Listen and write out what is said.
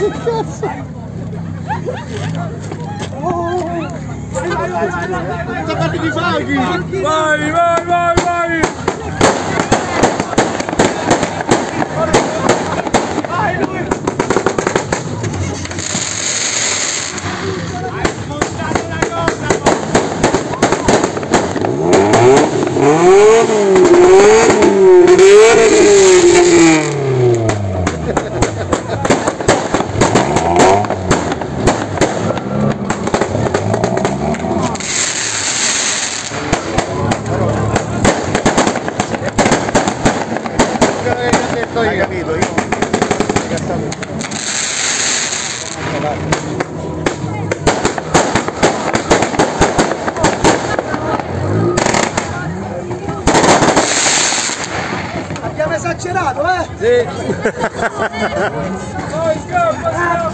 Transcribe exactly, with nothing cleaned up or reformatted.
Vai, vai, vai, vai! Toccati di faghi! Vai, vai, vai, vai! Vai lui! Hai smontato la cosa! Hai capito? Io abbiamo esagerato, eh? Sì! Poi scappa!